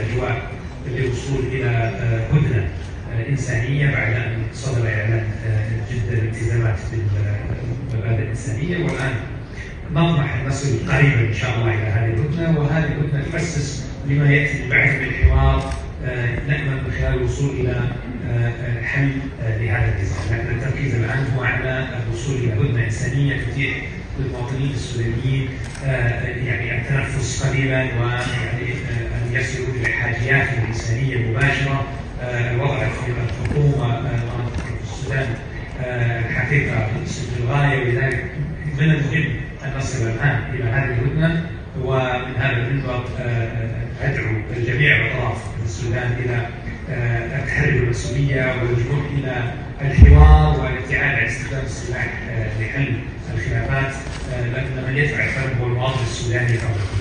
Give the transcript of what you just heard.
الأجواء للوصول إلى هدنة إنسانية بعد أن صدر إعلان جدة الالتزامات بالمبادئ الإنسانية، والآن نطمح أن نصل قريبا إن شاء الله إلى هذه الهدنة، وهذه الهدنة تؤسس لما يأتي من بعد من الحوار نأمل من خلال الوصول إلى حل لهذا النزاع، لكن التركيز الآن هو على الوصول إلى هدنة إنسانية تتيح للمواطنين السودانيين يعني التنفس قليلا، ويعني أن يصلوا إلى حاجياتهم الإنسانية المباشرة. الوضع في الحكومة في السودان الحقيقة للغاية، ولذلك من المهم أن نصل الآن إلى هذه الهدنة، ومن هذا المنبر أدعو جميع الأطراف في السودان إلى التحري بالمسؤولية واللجوء إلى الحوار والابتعاد عن استخدام السلاح لحل الخلافات، لأن من يدفع الثمن هو المواطن السوداني فقط.